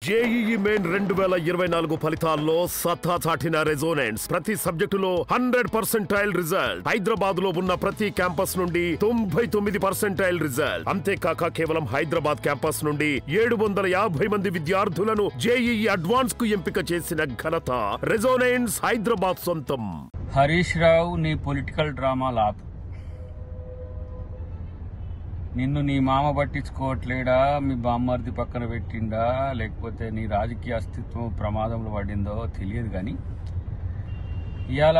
JEE main 2024 ఫలితాల్లో సత్తా చాటిన రెజోనెన్స్ ప్రతి సబ్జెక్టులో 100% రిజల్ట్. హైదరాబాద్ లో ఉన్న ప్రతి క్యాంపస్ నుండి 99% రిజల్ట్. అంతేకాక కేవలం హైదరాబాద్ క్యాంపస్ నుండి 750 మంది విద్యార్థులను జేఈఈ అడ్వాన్స్ కు ఎంపిక చేసిన ఘనత రెజోనెన్స్ హైదరాబాద్ సొంతం. హరీష్ రావు నీ పొలిటికల్ డ్రామా లాపు. నిన్ను నీ మామ పట్టించుకోవట్లేడా, మీ బామ్మర్ది పక్కన పెట్టిండా, లేకపోతే నీ రాజకీయ అస్తిత్వం ప్రమాదంలో పడిందో తెలియదు. కానీ ఇవాళ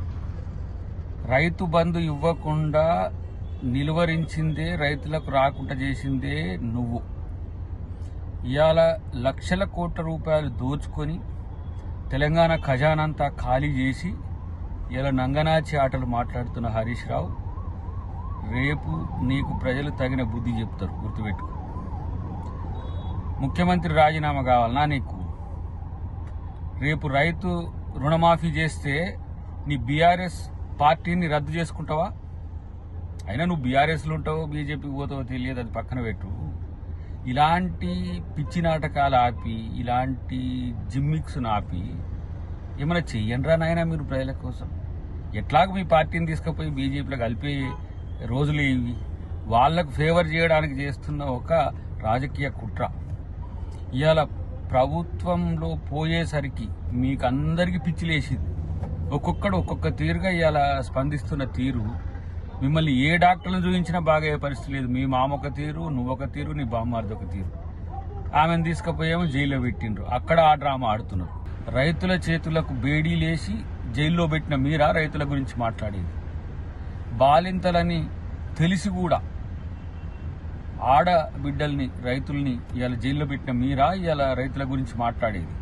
రైతు బంధు ఇవ్వకుండా నిలువరించిందే, రైతులకు రాకుండా చేసిందే నువ్వు. ఇవాళ లక్షల కోట్ల రూపాయలు దోచుకొని తెలంగాణ ఖజానంతా ఖాళీ చేసి ఇలా నంగనాచి ఆటలు మాట్లాడుతున్న హరీష్ రావు, రేపు నీకు ప్రజలు తగిన బుద్ధి చెప్తారు, గుర్తుపెట్టుకో. ముఖ్యమంత్రి రాజీనామా కావాలన్నా నీకు? రేపు రైతు రుణమాఫీ చేస్తే నీ బీఆర్ఎస్ పార్టీని రద్దు చేసుకుంటావా? అయినా నువ్వు బీఆర్ఎస్లో ఉంటావో బీజేపీకి పోతావో తెలియదు, అది పక్కన పెట్టు. ఇలాంటి పిచ్చి నాటకాలు ఆపి, ఇలాంటి జిమ్మిక్స్ను ఆపి ఏమైనా చెయ్యండిరా నాయనా మీరు ప్రజల కోసం. ఎట్లాగ మీ పార్టీని తీసుకుపోయి బీజేపీలో కలిపే రోజులు ఇవి. వాళ్లకు ఫేవర్ చేయడానికి చేస్తున్న ఒక రాజకీయ కుట్ర. ఇవాళ ప్రభుత్వంలో పోయేసరికి మీకు అందరికీ పిచ్చిలేసింది. ఒక్కొక్కడు ఒక్కొక్క తీరుగా ఇవాళ స్పందిస్తున్న తీరు మిమ్మల్ని ఏ డాక్టర్లు చూపించినా బాగా అయ్యే పరిస్థితి లేదు. మీ మామ ఒక తీరు, నువ్వొక తీరు, నీ బామ్మారిది ఒక తీరు. ఆమెను తీసుకుపోయేమో జైల్లో పెట్టిండ్రు, అక్కడ ఆ డ్రామా ఆడుతున్నారు. రైతుల చేతులకు బేడీలేసి జైల్లో పెట్టిన మీరా రైతుల గురించి మాట్లాడేది? బాలింతలని తెలిసి కూడా ఆడబిడ్డల్ని, రైతుల్ని ఇవాళ జైల్లో పెట్టిన మీరా ఇవాళ రైతుల గురించి మాట్లాడేది?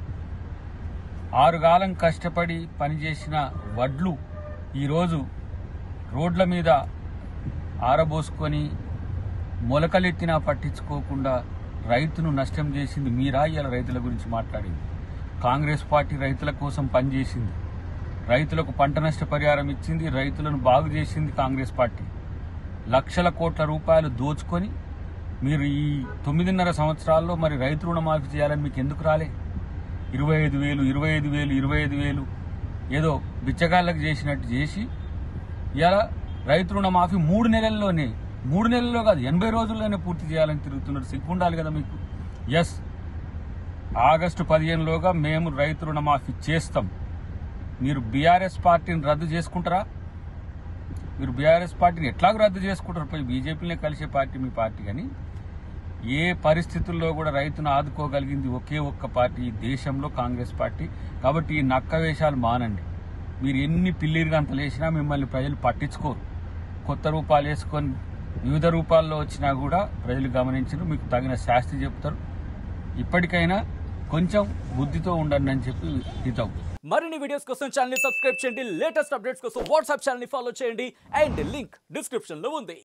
6 కాలం కష్టపడి పనిచేసిన వడ్లు ఈరోజు రోడ్ల మీద ఆరబోసుకొని మొలకలెత్తినా పట్టించుకోకుండా రైతును నష్టం చేసింది మీరా ఇవాళ రైతుల గురించి మాట్లాడేది? కాంగ్రెస్ పార్టీ రైతుల కోసం పనిచేసింది, రైతులకు పంట నష్ట పరిహారం ఇచ్చింది, రైతులను బాగు చేసింది కాంగ్రెస్ పార్టీ. లక్షల కోట్ల రూపాయలు దోచుకొని మీరు ఈ 9.5 సంవత్సరాల్లో మరి రైతు రుణమాఫీ చేయాలని మీకు ఎందుకు రాలే? 25,000 25,000 25,000 ఏదో బిచ్చగాళ్ళకి చేసినట్టు చేసి ఇలా రైతు రుణమాఫీ 3 నెలల్లోనే, 3 నెలల్లో కాదు 80 రోజుల్లోనే పూర్తి చేయాలని తిరుగుతున్నారు. సిగ్గు ఉండాలి కదా మీకు. ఎస్, ఆగస్టు 15లోగా మేము రైతు రుణమాఫీ చేస్తాం. మీరు బీఆర్ఎస్ పార్టీని రద్దు చేసుకుంటారా? మీరు బీఆర్ఎస్ పార్టీని ఎట్లాగో రద్దు చేసుకుంటారు, పోయి బీజేపీనే కలిసే పార్టీ మీ పార్టీ. కానీ ఏ పరిస్థితుల్లో కూడా రైతును ఆదుకోగలిగింది ఒకే ఒక్క పార్టీ ఈ దేశంలో, కాంగ్రెస్ పార్టీ. కాబట్టి ఈ నక్క వేషాలు మానండి. మీరు ఎన్ని పిల్లిరిగంతలు వేసినా మిమ్మల్ని ప్రజలు పట్టించుకోరు. కొత్త రూపాలు వేసుకొని వివిధ రూపాల్లో వచ్చినా కూడా ప్రజలు గమనించరు, మీకు తగిన శాస్తి చెప్తారు. ఇప్పటికైనా కొంచెం బుద్ధితో ఉండండి అని చెప్పి హితవు. మరిన్ని వీడియోస్ కోసం ఛానల్ ని సబ్స్క్రైబ్ చేయండి, లేటెస్ట్ అప్డేట్స్ కోసం వాట్సాప్ ఛానల్ ని ఫాలో చేయండి, అండ్ లింక్ డిస్క్రిప్షన్ లో ఉంది.